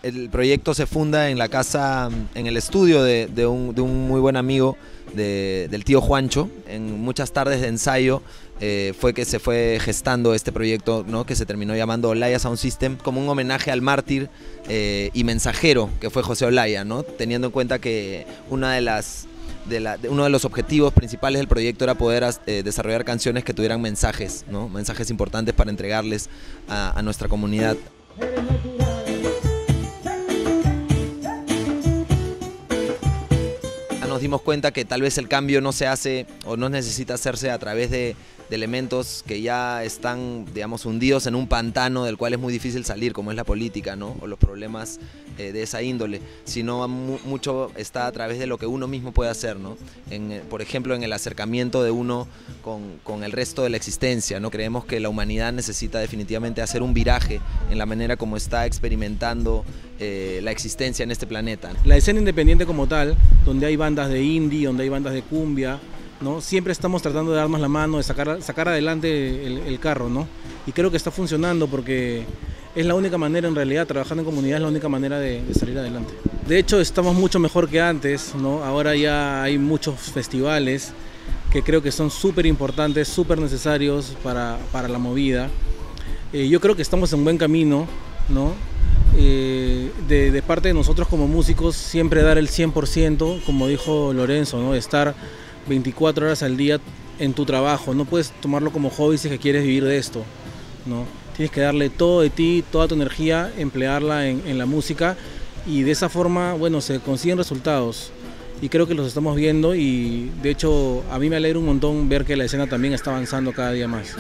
El proyecto se funda en la casa, en el estudio de un muy buen amigo del tío Juancho. En muchas tardes de ensayo fue que se fue gestando este proyecto, ¿no? Que se terminó llamando Olaya Sound System, como un homenaje al mártir y mensajero que fue José Olaya, ¿no? Teniendo en cuenta que uno de los objetivos principales del proyecto era poder desarrollar canciones que tuvieran mensajes, ¿no? Mensajes importantes para entregarles a nuestra comunidad. Nos dimos cuenta que tal vez el cambio no se hace o no necesita hacerse a través de elementos que ya están, digamos, hundidos en un pantano del cual es muy difícil salir, como es la política, ¿no? O los problemas de esa índole, sino mucho está a través de lo que uno mismo puede hacer, ¿no? Por ejemplo, en el acercamiento de uno con el resto de la existencia, ¿no? Creemos que la humanidad necesita definitivamente hacer un viraje en la manera como está experimentando la existencia en este planeta. La escena independiente como tal, donde hay bandas de indie, donde hay bandas de cumbia, ¿no? Siempre estamos tratando de darnos la mano, de sacar adelante el carro, ¿no? Y creo que está funcionando porque es la única manera, en realidad, trabajando en comunidad es la única manera de salir adelante. De hecho, estamos mucho mejor que antes, ¿no? Ahora ya hay muchos festivales que creo que son súper importantes, súper necesarios para la movida. Yo creo que estamos en buen camino, ¿no? De parte de nosotros como músicos, siempre dar el 100%, como dijo Lorenzo, ¿no? Estar 24 horas al día en tu trabajo. No puedes tomarlo como hobby si es que quieres vivir de esto, ¿no? Tienes que darle todo de ti, toda tu energía, emplearla en la música, y de esa forma, bueno, se consiguen resultados. Y creo que los estamos viendo, y de hecho a mí me alegra un montón ver que la escena también está avanzando cada día más.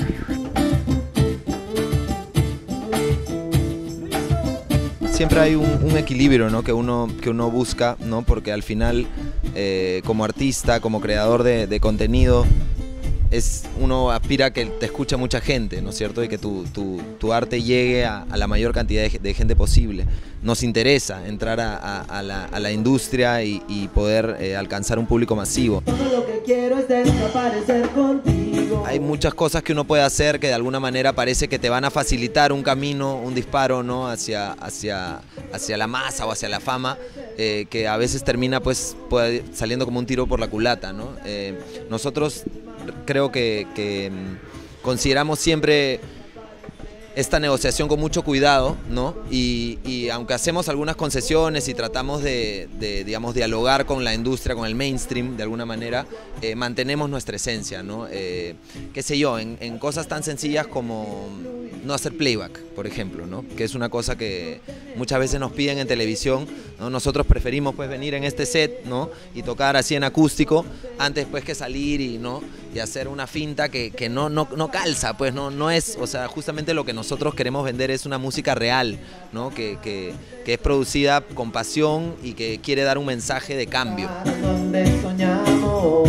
Siempre hay un equilibrio, ¿no? que uno busca, ¿no? Porque al final, como artista, como creador de contenido, uno aspira a que te escuche mucha gente, ¿no es cierto? Y que tu arte llegue a la mayor cantidad de gente posible. Nos interesa entrar a la industria y poder alcanzar un público masivo. Todo lo que quiero es desaparecer contigo. Hay muchas cosas que uno puede hacer que de alguna manera parece que te van a facilitar un camino, un disparo, ¿no? hacia la masa o hacia la fama, que a veces termina pues saliendo como un tiro por la culata, ¿no? Nosotros creo que consideramos siempre esta negociación con mucho cuidado, ¿no? Y aunque hacemos algunas concesiones y tratamos digamos, dialogar con la industria, con el mainstream de alguna manera, mantenemos nuestra esencia, ¿no? Qué sé yo, en cosas tan sencillas como no hacer playback, por ejemplo, ¿no? Que es una cosa que muchas veces nos piden en televisión, ¿no? Nosotros preferimos pues venir en este set, ¿no? Y tocar así en acústico antes pues que salir y hacer una finta que no calza, pues no es, o sea, justamente lo que nosotros queremos vender es una música real, ¿no? Que es producida con pasión y que quiere dar un mensaje de cambio. Donde soñamos,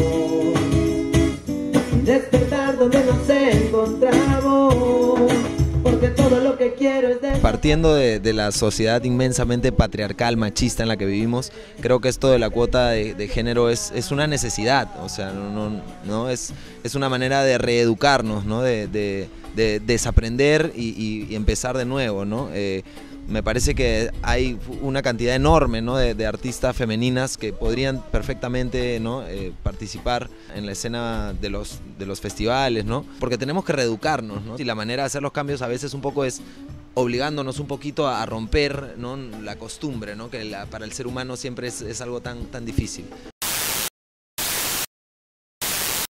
despertar donde nos encontramos, porque todo lo que quiero es Partiendo de la sociedad inmensamente patriarcal, machista en la que vivimos, creo que esto de la cuota de género es una necesidad, o sea, no es una manera de reeducarnos, ¿no? De desaprender y empezar de nuevo, ¿no? Me parece que hay una cantidad enorme, ¿no? de artistas femeninas que podrían perfectamente, ¿no? Participar en la escena de los festivales, ¿no? Porque tenemos que reeducarnos, ¿no? Y la manera de hacer los cambios a veces un poco es obligándonos un poquito a romper, ¿no? La costumbre, ¿no? Que para el ser humano siempre es algo tan difícil.